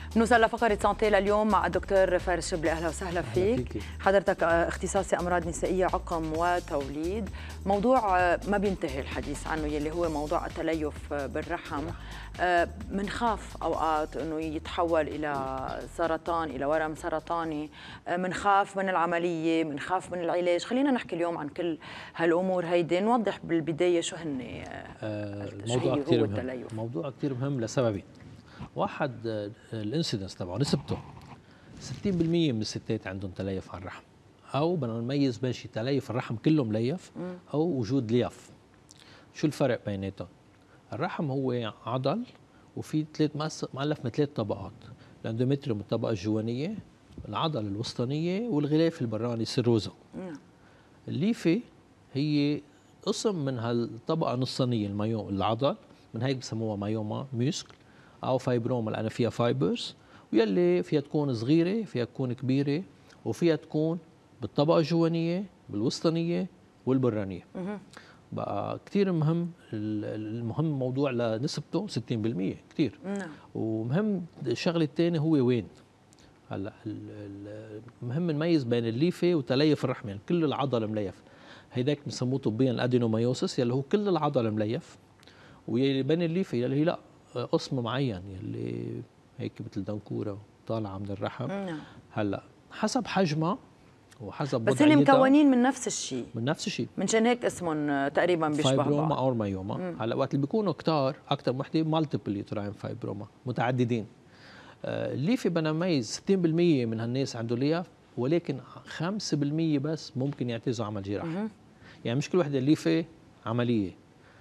نوصل لفقرة سانتي لليوم مع الدكتور فارس شبلي. أهلا وسهلا فيك. حضرتك اختصاصي أمراض نسائية عقم وتوليد. موضوع ما بينتهي الحديث عنه يلي هو موضوع التليف بالرحم. منخاف أوقات أنه يتحول إلى سرطان، إلى ورم سرطاني. منخاف من العملية، منخاف من العلاج. خلينا نحكي اليوم عن كل هالأمور هيدي. نوضح بالبداية شو هن الموضوع كثير مهم. موضوع كثير مهم لسببين. واحد، الانسيدنس تبعه نسبته 60% من الستات عندهم تليف على الرحم، او بدنا نميز بين شي تليف الرحم كله مليف او وجود ليف. شو الفرق بيناتهم؟ الرحم هو عضل وفي مؤلف من 3 طبقات: الاندومتريوم الطبقه الجوانيه، العضله الوسطانيه، والغلاف البراني السيروزا. الليفه هي قسم من هالطبقه النصانيه العضل، من هيك بسموها مايوما ميسكل او فايبروما لأن فيها فايبرز، ويلي فيها تكون صغيره، فيها تكون كبيره، وفيها تكون بالطبقه الجوانيه، بالوسطانيه، والبرانيه. بقى كثير مهم. المهم موضوع لنسبته 60% كثير. ومهم الشغله الثانيه هو وين. هلا المهم نميز بين الليفه وتليف الرحم، يعني كل العضله مليف. هيداك بنسموه طبيا الادينومايوسس يلي هو كل العضله مليف، ويلي بين الليفه يلي هي لا قسم معين يلي هيك مثل دنكوره طالعه من الرحم. هلا حسب حجمها وحسب بس هن مكونين من نفس الشيء، منشان هيك اسمهم تقريبا بيشبه بعض. فايبروما او مايوما. هلا وقت اللي بيكونوا كتار اكثر من وحده مالتيبل يوتراين فايبروما، متعددين. الليفه بدنا نميز 60% من هالناس عنده ليف، ولكن 5% بس ممكن يعتزوا عمل جراحي. يعني مش كل وحده الليفه عمليه.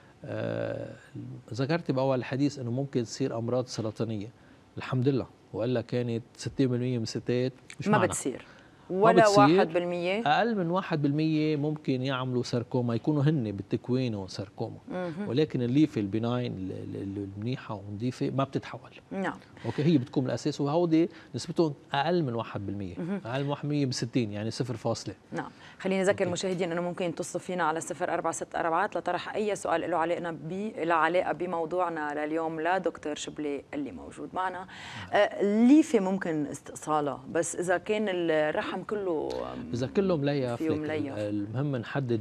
ذكرت باول الحديث انه ممكن تصير امراض سرطانيه، الحمد لله، والا كانت 60% من الستات مش ما معنا. بتصير ولا 1%. اقل من 1% ممكن يعملوا ساركوما، يكونوا هن بالتكوين ساركوما. ولكن الليفه البناين المنيحه ونظيفه ما بتتحول. نعم. اوكي، هي بتكون الاساس، وهودي نسبتهم اقل من 1%. اقل من 1% ب 60، يعني 0. نعم. خليني اذكر المشاهدين انه ممكن يتصلوا فينا على 0464 لطرح اي سؤال له علاقه بموضوعنا لليوم لدكتور شبلي اللي موجود معنا. الليفه ممكن استئصالها، بس اذا كان الرحم كله مليف. المهم نحدد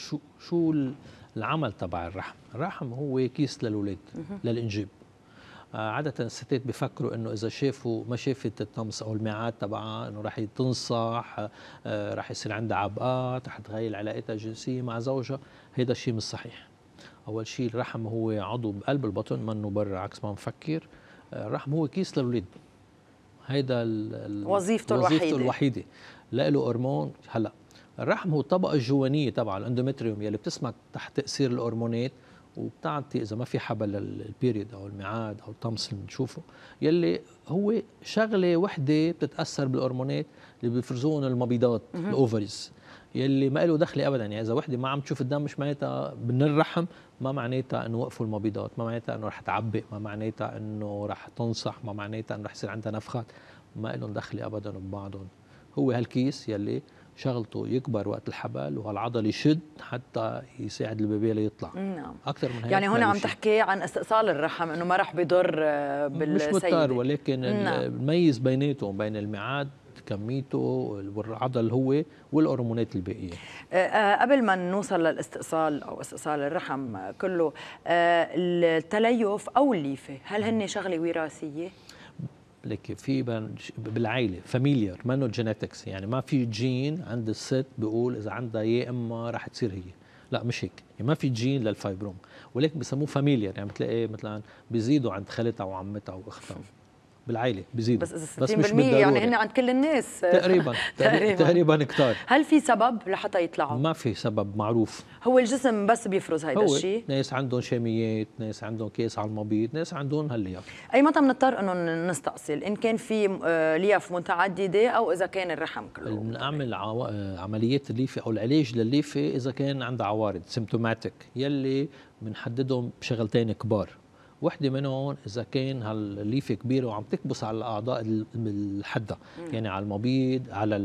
شو العمل تبع الرحم. الرحم هو كيس للولاد للانجاب. عادة الستات بيفكروا انه اذا ما شافت الطمس او الميعاد تبعها انه راح تنصح، راح يصير عندها عبقات، راح تغير علاقتها الجنسية مع زوجها. هيدا الشيء مش صحيح. اول شيء الرحم هو عضو بقلب البطن، منه برا عكس ما نفكر. الرحم هو كيس للولاد. هيدا وظيفته الوحيدة. لا له هرمون. هلا الرحم هو الطبقة الجوانية تبع الاندومتريوم يلي بتسمح تحت تأثير الهرمونات، وبتعطي اذا ما في حبل البيريد او الميعاد او الطمس اللي بنشوفه، يلي هو شغله وحده بتتاثر بالهرمونات اللي بيفرزوهم المبيضات الاوفريز، يلي ما له دخل ابدا. يعني اذا وحده ما عم تشوف الدم مش معناتها من الرحم، ما معناتها انه وقفوا المبيضات، ما معناتها انه رح تعبئ، ما معناتها انه رح تنصح، ما معناتها انه رح يصير عندها نفخات. ما لهم دخل ابدا ببعضهم. هو هالكيس يلي شغلته يكبر وقت الحبل، وهالعضل يشد حتى يساعد البيبي ليطلع. نعم. اكثر من هيك. يعني هنا عم تحكي عن استئصال الرحم، انه ما راح بيضر بالسيدة. مش مضطر، ولكن نميز بيناتهم، بين الميعاد كميته والعضل هو والهرمونات الباقيه. قبل ما نوصل للاستئصال او استئصال الرحم كله، التليف او الليفه هل هن شغله وراثيه؟ لك في بالعائله فاميليار، منه جينيتكس. يعني ما في جين عند الست بيقول اذا عندها يا اما رح تصير هي. لا مش هيك. يعني ما في جين للفايبروم، ولكن بسموه فاميليار. يعني بتلاقي مثلا بيزيدوا عند خالتها وعمتها واختها بالعائله بيزيدوا، بس مش يعني هن عند كل الناس تقريبا كتار. هل في سبب لحتى يطلعوا؟ ما في سبب معروف. هو الجسم بس بيفرز هيدا الشيء. ناس عندهم شاميات، ناس عندهم كيس على المبيض، ناس عندهم هاللياف. اي متى بنضطر انه نستأصل؟ ان كان في لياف متعدده او اذا كان الرحم كله؟ بنعمل عمليات الليفه او العلاج للليفه اذا كان عندها عوارض سيمتوماتيك، يلي بنحددهم بشغلتين كبار. وحده منهم اذا كان هالليفه كبيره وعم تكبس على الاعضاء الحاده، يعني على المبيض، على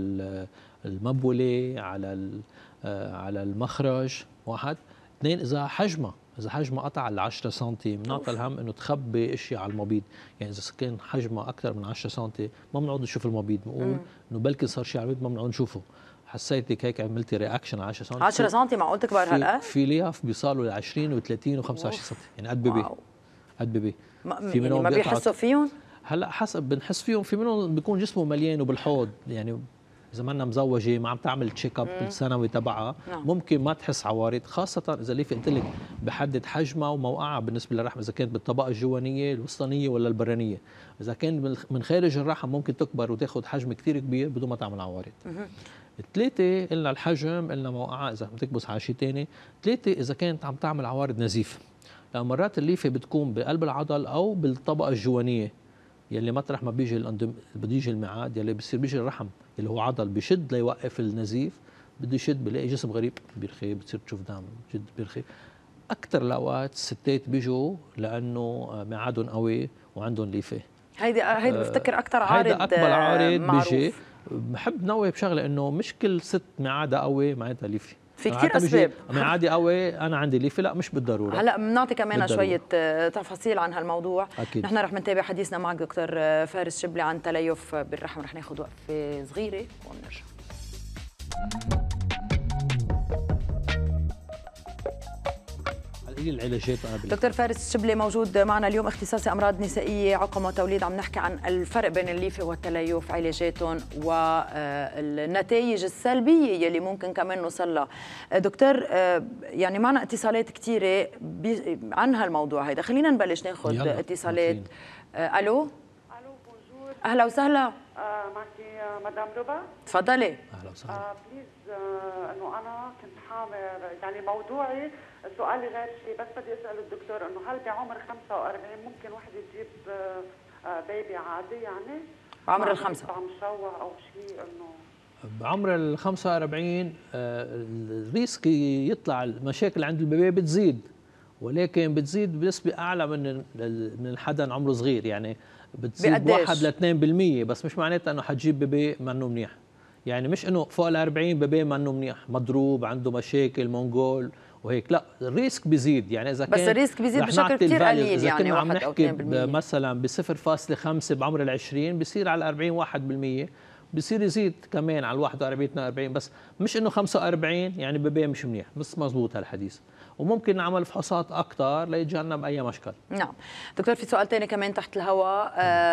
المبوله، على المخرج. 1 2 اذا حجمها اذا حجمها قطع على 10 سم بنعطي الهم انه تخبي اشياء على المبيض، يعني اذا كان حجمها اكثر من 10 سم ما بنعود نشوف المبيض، بنقول انه بلكي صار شيء على المبيض ما بنعود نشوفه. حسيتك هيك عملتي رياكشن على 10 سم. 10 سم معقول تكبر هالقد؟ في لياف بيصلوا ل 20 و30 و25 سم، يعني قد بيبي. قد بيبي. في منهم ما بيحسوا فيهم؟ هلا حسب بنحس فيهم، في منهم بيكون جسمه مليان وبالحوض، يعني اذا ما مزوجه ما عم تعمل تشيك اب السنوي تبعها ممكن ما تحس عوارض، خاصه اذا ليفي قلت لك بحدد حجمها وموقعها بالنسبه للرحم، اذا كانت بالطبقه الجوانيه الوسطانيه ولا البرانيه. اذا كان من خارج الرحم ممكن تكبر وتاخذ حجم كثير كبير بدون ما تعمل عوارض. الثلاثه قلنا الحجم، قلنا موقعها اذا عم تكبس على شيء ثاني. ثلاثه اذا كانت عم تعمل عوارض نزيف، لأن مرات الليفه بتكون بقلب العضل او بالطبقه الجوانيه يلي مطرح ما بده يجي الميعاد يلي بصير بيجي الرحم اللي هو عضل بشد ليوقف النزيف، بده يشد بلاقي جسم غريب بيرخي، بتصير تشوف دم جد بيرخي. اكثر الاوقات الستات بيجوا لانه ميعادهم قوي وعندهم ليفه. هيدي بفتكر اكثر عارض، هيدا اكبر عارض معروف. بيجي. بحب نوه بشغله انه مش كل ست ميعادها قوي معناتها ليفه، في كثير اسباب. ميعادي قوي انا عندي ليفه، لا مش بالضروره. هلا بنعطي كمان شويه تفاصيل عن هالموضوع. أكيد. نحن رح نتابع حديثنا معك دكتور فارس شبلي عن تليف بالرحم، رح ناخذ وقفه صغيره ونرجع. العلاجات دكتور فارس شبلي موجود معنا اليوم، اختصاصي امراض نسائيه عقم وتوليد. عم نحكي عن الفرق بين الليفه والتليف، علاجاتهم والنتائج السلبيه يلي ممكن كمان نوصل لها. دكتور يعني معنا اتصالات كثيره عن هالموضوع هيدا، خلينا نبلش ناخذ اتصالات. الو بونجور. اهلا وسهلا. معك مدام ربا. تفضلي. اهلا وسهلا. بليز انه انا كنت حامل، يعني موضوعي سؤالي غير شيء، بس بدي اسال الدكتور انه هل بعمر 45 ممكن وحده تجيب بيبي عادي؟ يعني بعمر الخمسة عم مشوه او شيء؟ انه بعمر ال 45 الريسك يطلع المشاكل عند البيبي بتزيد، ولكن بتزيد بنسبه اعلى من حدا عمره صغير، يعني بتزيد 1 ل 2%، بس مش معناتها انه حتجيب بيبي منه منيح. يعني مش انه فوق ال 40 بيبي منه منيح، مضروب عنده مشاكل مونجول وهيك، لا الريسك بيزيد. يعني اذا بس كان الريسك بيزيد بشكل كثير قليل، إذا يعني كنا عم نحكي مثلا ب 0.5 بعمر ال 20 بصير على 40 1%، بصير يزيد كمان على 41 42، بس مش انه 45 يعني بيبي مش منيح، بس مزبوط هالحديث. وممكن نعمل فحوصات اكثر ليتجنب اي مشكل. نعم دكتور، في سؤال ثاني كمان تحت الهواء،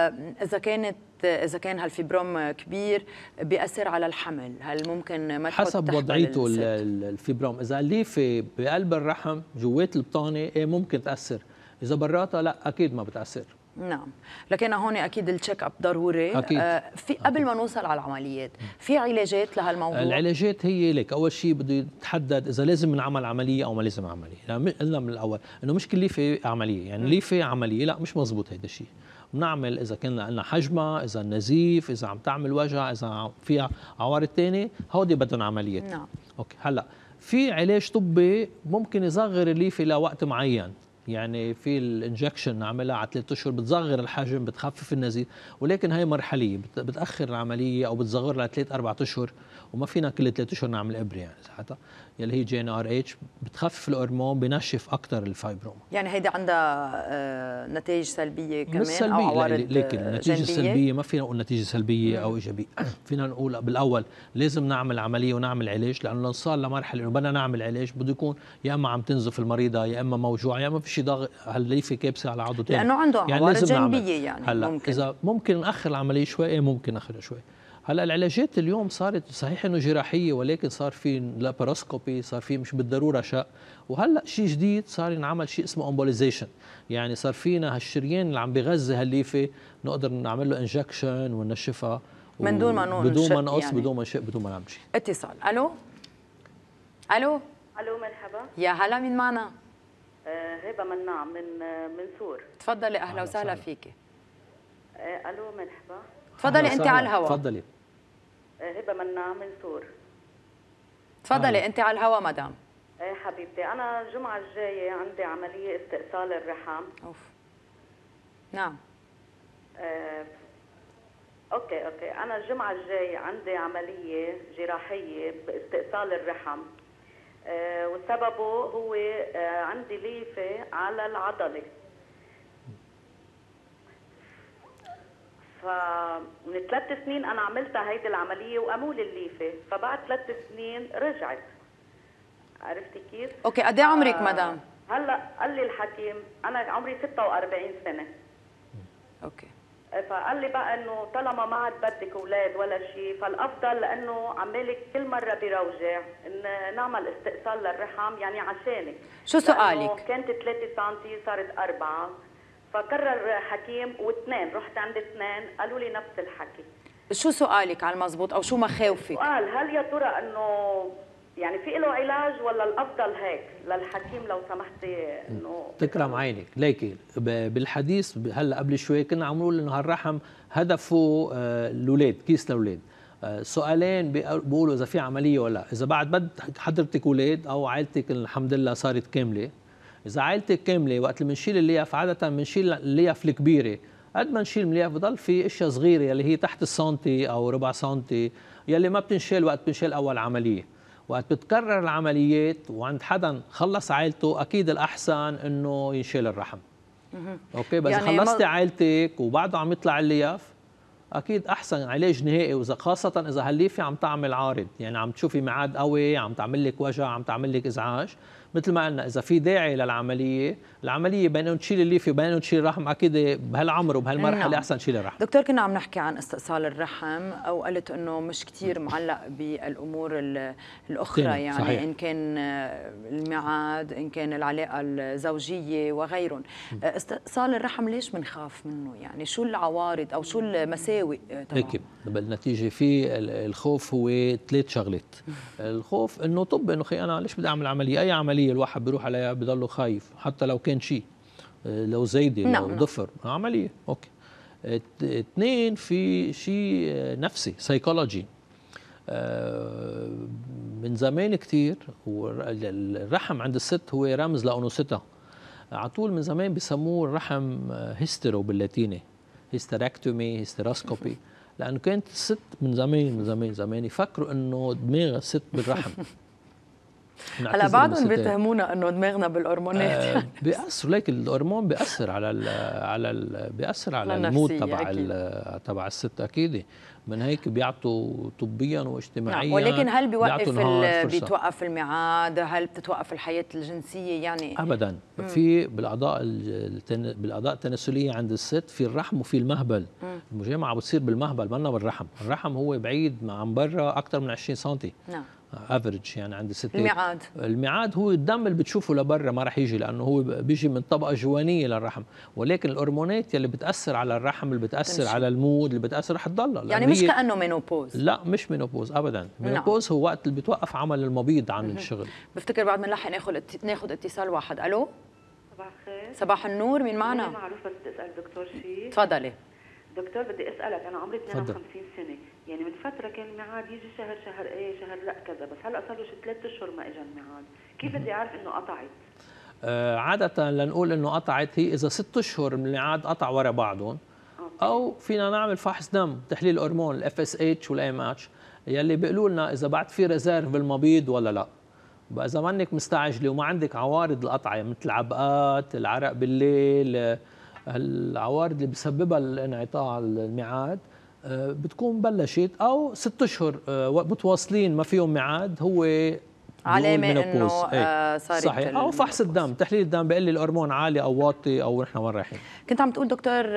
اذا كان هالفيبروم كبير بيأثر على الحمل، هل ممكن ما حسب وضعيته الفيبروم؟ اذا الليفه بقلب الرحم جوات البطانه ايه ممكن تاثر، اذا براتها لا اكيد ما بتاثر. نعم، لكن هون اكيد التشيك اب ضروري. أكيد. في قبل ما نوصل على العمليات في علاجات لهالموضوع؟ العلاجات هي لك اول شيء بده يتحدد اذا لازم نعمل عمليه او ما لازم عمليه. يعني قلنا من الاول انه مش كل ليفه عمليه، يعني ليفه عمليه لا مش مزبوط هيدا الشيء. بنعمل اذا كان لنا حجمها، اذا النزيف، اذا عم تعمل وجع، اذا فيها عوارض ثانيه، هودي بدهم عمليات. نعم. اوكي، هلا في علاج طبي ممكن يصغر الليفه لوقت معين، يعني في الانجكشن نعملها على 3 اشهر بتصغر الحجم بتخفف النزيف، ولكن هي مرحليه بتاخر العمليه او بتصغر لها 3 4 اشهر، وما فينا كل 3 اشهر نعمل ابره يعني ساعتها، يلي هي جي ان ار اتش بتخفف الهرمون بنشف اكثر الفايبروما. يعني هيدا عندها نتائج سلبيه كمان مش سلبية، او عوارض لكن النتيجه السلبيه ما فينا نقول نتيجه سلبيه او ايجابيه. فينا نقول بالاول لازم نعمل عمليه ونعمل علاج، لانه لو صار لمرحله انه بدنا نعمل علاج بده يكون يا اما عم تنزف المريضه، يا اما موجوعه، يا اما في شيء ضاغط هالليفه كابسه على عضو ثاني، لانه عندهم يعني عوارض جانبيه. يعني هلا اذا ممكن ناخر العمليه شوي ممكن ناخرها شوي. هلا العلاجات اليوم صارت صحيح انه جراحيه، ولكن صار في لاباروسكوبي، صار في مش بالضروره شق، وهلا شيء جديد صار ينعمل شيء اسمه امبوليزيشن، يعني صار فينا هالشريان اللي عم بغذي هالليفه نقدر نعمل له انجكشن وننشفها من دون ما نقص، يعني. بدون ما نشق، بدون ما نعمل شيء. اتصال. الو الو مرحبا. يا هلا، مين معنا؟ هبه مناع من سور. تفضلي، اهلا وسهلا فيكي. الو مرحبا. تفضلي انت على الهواء. تفضلي. هبه مناع من سور. تفضلي انت على الهواء مدام. حبيبتي، انا الجمعه الجايه عندي عمليه استئصال الرحم. اوف. نعم. اوكي، انا الجمعه الجايه عندي عمليه جراحيه باستئصال الرحم. وسببه هو عندي ليفه على العضله. فمن 3 سنين انا عملتها هيدي العمليه وقاموا لي الليفه، فبعد 3 سنين رجعت. عرفتي كيف؟ اوكي، قد ايه عمرك مدام؟ هلا قال لي الحكيم انا عمري 46 سنه. اوكي. فقال لي بقى انه طالما ما عاد بدك اولاد ولا شيء، فالافضل لانه عمالك كل مره بيروجع ان نعمل استئصال للرحم يعني عشانك. شو سؤالك؟ كانت 3 سم صارت 4، فقرر حكيم واثنين، رحت عند 2 قالوا لي نفس الحكي. شو سؤالك على المضبوط او شو مخاوفك؟ سؤال هل يا ترى انه يعني في له علاج ولا الافضل هيك للحكيم لو سمحتي انه تكرم عينك. ليكي بالحديث هلا قبل شوي كنا عم نقول انه هالرحم هدفه الاولاد، كيس الاولاد. سؤالين بيقولوا اذا في عمليه ولا لا، اذا بعد بد حضرتك اولاد او عائلتك الحمد لله صارت كامله. اذا عائلتك كامله وقت اللي بنشيل الليف عاده بنشيل الليف الكبيره، قد ما نشيل الليف بضل في اشياء صغيره يلي هي تحت السنتي او ربع سنتي يلي ما بتنشال وقت بنشيل اول عمليه. وقت بتكرر العمليات وعند حدا خلص عائلته اكيد الاحسن انه ينشال الرحم. اوكي، بس يعني خلصتي عائلتك وبعده عم يطلع الليف اكيد احسن علاج نهائي، واذا خاصه اذا هالليفه عم تعمل عارض، يعني عم تشوفي ميعاد قوي، عم تعمل لك وجع، عم تعمل لك ازعاج. مثل ما قلنا اذا في داعي للعمليه، العمليه بين انه تشيل الليفه وبين انه تشيل الرحم اكيد بهالعمر وبهالمرحله. نعم. احسن تشيل الرحم. دكتور، كنا عم نحكي عن استئصال الرحم او قلت انه مش كثير معلق بالامور الاخرى، يعني صحيح. ان كان الميعاد، ان كان العلاقه الزوجيه وغيرهم. استئصال الرحم ليش بنخاف منه؟ يعني شو العوارض او شو المساوئ تبعه؟ هيك بالنتيجه في الخوف هو 3 شغلات. الخوف انه طب انه خي انا ليش بدي اعمل عمليه؟ اي عمليه الواحد بيروح عليها بضله خايف حتى لو كان شيء، لو زايده لو ضفر عمليه. اوكي. 2 في شيء نفسي سايكولوجي. من زمان كثير والرحم عند الست هو رمز لانوثتها. على طول من زمان بسموه الرحم هيسترو باللاتيني، هيستراكتومي، هيستراسكوبي، لانه كانت الست من زمان يفكروا انه دماغ الست بالرحم. هلا بعضهم بيتهمونا انه دماغنا بالهرمونات. بيأثر، ليك الهرمون بيأثر بيأثر على المود تبع الست اكيد. من هيك بيعطوا طبيا واجتماعيا. ولكن هل بيتوقف الميعاد؟ هل بتتوقف الحياه الجنسيه؟ يعني ابدا. في بالاعضاء التناسليه عند الست في الرحم وفي المهبل. المجامعه بتصير بالمهبل منا بالرحم. الرحم هو بعيد عن برا اكثر من 20 سم. نعم. افريج يعني عند الستات. الميعاد هو الدم اللي بتشوفه لبرا ما راح يجي، لانه هو بيجي من طبقه جوانيه للرحم، ولكن الهرمونات اللي بتاثر على الرحم، اللي بتاثر على المود، اللي بتاثر رح تضلها. يعني مش كانه مينوبوز. لا مش مينوبوز ابدا. مينوبوز هو وقت اللي بتوقف عمل المبيض عن الشغل. بفتكر بعد ما نلحق ناخذ اتصال واحد. الو، صباح الخير. صباح النور، مين معنا؟ معروفه بدي اسال دكتور شيء. تفضلي دكتور. بدي اسالك، انا عمري 52 سنه، يعني من فتره كان الميعاد يجي شهر شهر لا كذا، بس هلا صار له شي 3 اشهر ما اجى الميعاد. كيف بدي اعرف انه قطعت؟ عاده لنقول انه قطعت هي اذا 6 اشهر من الميعاد قطع ورا بعضهم. او فينا نعمل فحص دم، تحليل هرمون FSH والAMH يلي بيقولوا لنا اذا بعد في ريزيرف بالمبيض ولا لا. بقى اذا منك مستعجله وما عندك عوارض القطعه مثل عبقات، العرق بالليل، العوارض اللي بسببها الانعطاع الميعاد، بتكون بلشت. او 6 اشهر متواصلين ما فيهم ميعاد، هو علامه انه صارت. صحيح. او فحص الدم، تحليل الدم بيقول لي الهرمون عالي او واطي او نحن وين رايحين. كنت عم تقول دكتور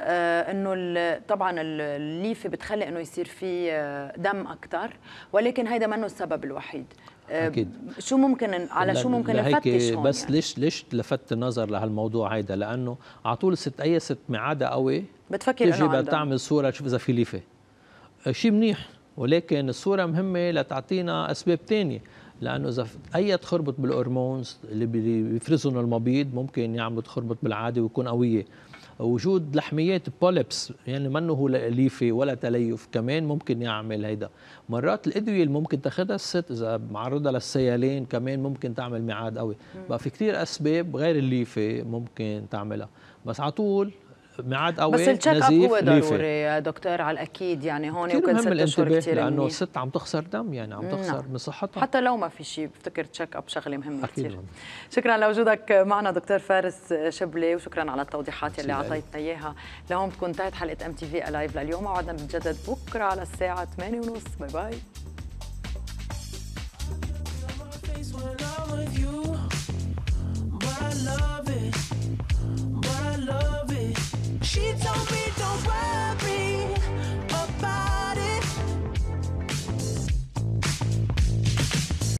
انه طبعا الليفه بتخلي انه يصير في دم اكثر، ولكن هيدا منه السبب الوحيد. أكيد. شو ممكن شو ممكن نفتش هون؟ بس يعني ليش لفت النظر لهالموضوع هيدا؟ لانه على طول اي ست معادة قوي بتفكر انه عندها، بتعمل صوره تشوف اذا في ليفه. شيء منيح، ولكن الصوره مهمه لتعطينا اسباب ثانيه، لانه اذا اي تخربط بالهرمونز اللي بيفرزهم المبيض ممكن يعملوا تخربط بالعاده ويكون قويه. وجود لحميات بوليبس يعني منه هو ليفه ولا تليف كمان ممكن يعمل هيدا. مرات الادويه اللي ممكن تاخذها الست اذا معرضه للسيالين كمان ممكن تعمل ميعاد قوي. بقى في كثير اسباب غير الليفه ممكن تعملها، بس على طول ميعاد قوي، بس التشيك اب هو ضروري يا دكتور على الاكيد، يعني هون وكل 6 اشهر كثير لانه الست عم تخسر دم، يعني عم تخسر من صحتها، حتى لو ما في شيء بفتكر تشيك اب شغله مهمه كثير. مهم. شكرا لوجودك معنا دكتور فارس شبلي، وشكرا على التوضيحات اللي اعطيتنا اياها. لهون بتكون انتهت حلقه ام تي في لايف لليوم، وعدنا بنتجدد بكره على الساعه 8:30. باي باي. She told me don't worry.